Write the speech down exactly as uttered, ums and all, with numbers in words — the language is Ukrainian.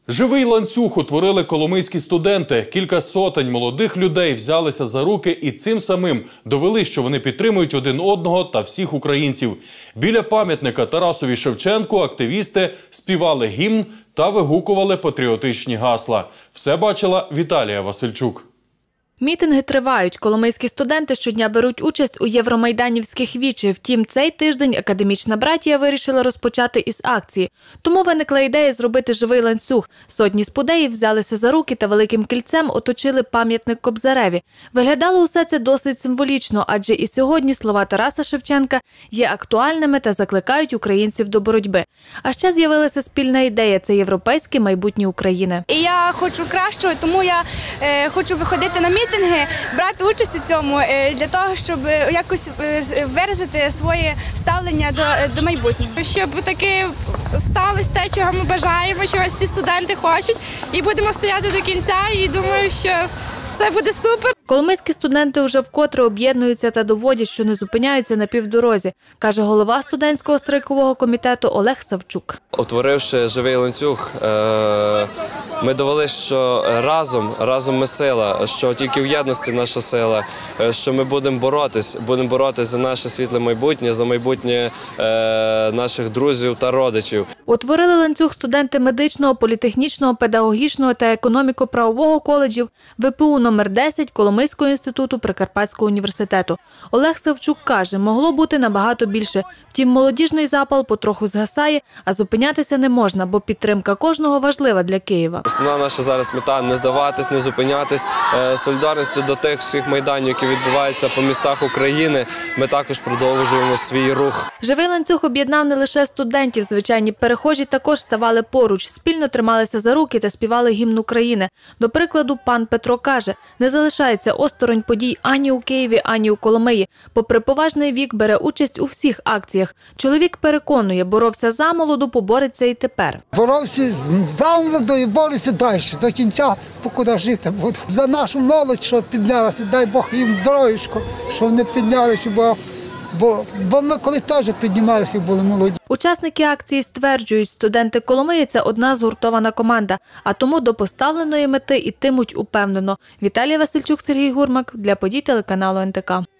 Живий ланцюг утворили коломийські студенти. Кілька сотень молодих людей взялися за руки і цим самим довели, що вони підтримують один одного та всіх українців. Біля пам'ятника Тарасові Шевченку активісти співали гімн та вигукували патріотичні гасла. Все бачила Віталія Васильчук. Мітинги тривають. Коломийські студенти щодня беруть участь у євромайданівських вічі. Втім, цей тиждень академічна братія вирішила розпочати із акції. Тому виникла ідея зробити живий ланцюг. Сотні спудеїв взялися за руки та великим кільцем оточили пам'ятник Кобзареві. Виглядало усе це досить символічно, адже і сьогодні слова Тараса Шевченка є актуальними та закликають українців до боротьби. А ще з'явилася спільна ідея – це європейське майбутнє України. І я хочу кращого, тому я е, хочу виходити на мітинги, брати участь у цьому для того, щоб якось виразити своє ставлення до, до майбутнього. Щоб таки сталося те, чого ми бажаємо, чого всі студенти хочуть, і будемо стояти до кінця, і думаю, що все буде супер. Коломийські студенти вже вкотре об'єднуються та доводять, що не зупиняються на півдорозі, каже голова студентського страйкового комітету Олег Савчук. Утворивши живий ланцюг, ми довели, що разом, разом ми сила, що тільки в єдності наша сила, що ми будемо боротись, будемо боротись за наше світле майбутнє, за майбутнє наших друзів та родичів. Утворили ланцюг студенти медичного, політехнічного, педагогічного та економіко-правового коледжів ве пе у номер десять Коломийського інституту Прикарпатського університету. Олег Савчук каже, могло бути набагато більше. Втім, молодіжний запал потроху згасає, а зупинятися не можна, бо підтримка кожного важлива для Києва. Основна наша зараз мета – не здаватись, не зупинятись. Солідарністю до тих всіх майданів, які відбуваються по містах України, ми також продовжуємо свій рух. Живий ланцюг об'єднав не лише студентів. Звичайні перехожі також ставали поруч, спільно трималися за руки та співали гімн України. До прикладу, пан Петро каже, не залишається осторонь подій ані у Києві, ані у Коломиї. Попри поважний вік, бере участь у всіх акціях. Чоловік переконує, боровся замолоду, побореться і тепер. Боровся замолоду і борюся далі, до кінця, покуди жити буду. За нашу молодь, що піднялася, дай Бог їм здоров'ячко, що вони піднялися, бо, бо, бо ми колись теж піднімалися і були молоді. Учасники акції стверджують, студенти Коломиї – це одна згуртована команда, а тому до поставленої мети йтимуть упевнено. Віталія Васильчук, Сергій Гурмак. Для подій телеканалу ен те ка.